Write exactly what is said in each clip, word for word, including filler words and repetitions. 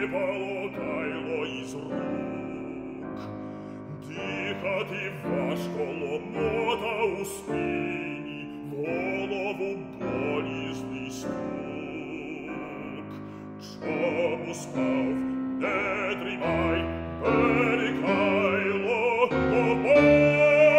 випало тайло із рук. Дихати важко, ломота у спині, в голову болісний стук. Чому спав? Не дрімай, бери кайло, побой!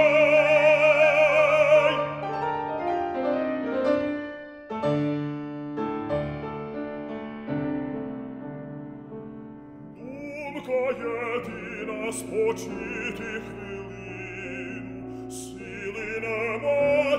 Єдина спочити хвилину, сили нема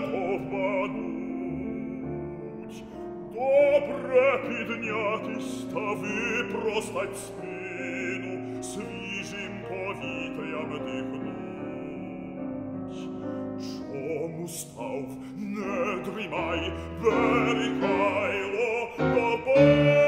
довбануть. Добре піднятись та випростать спину, свіжим повітрям дихнуть. Чому став? Не дрімай, бери кайло, побой!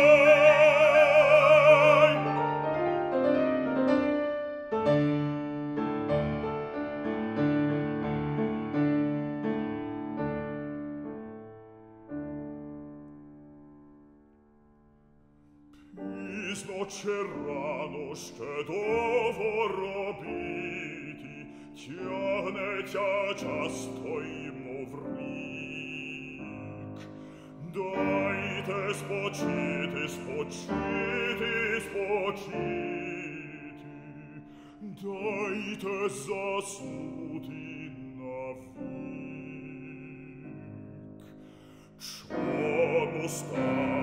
Пізно чи рано, ще довго робити, тягнеться часто й мов рік. Дайте спочити, спочити, спочити, дайте заснути навік. Чому став?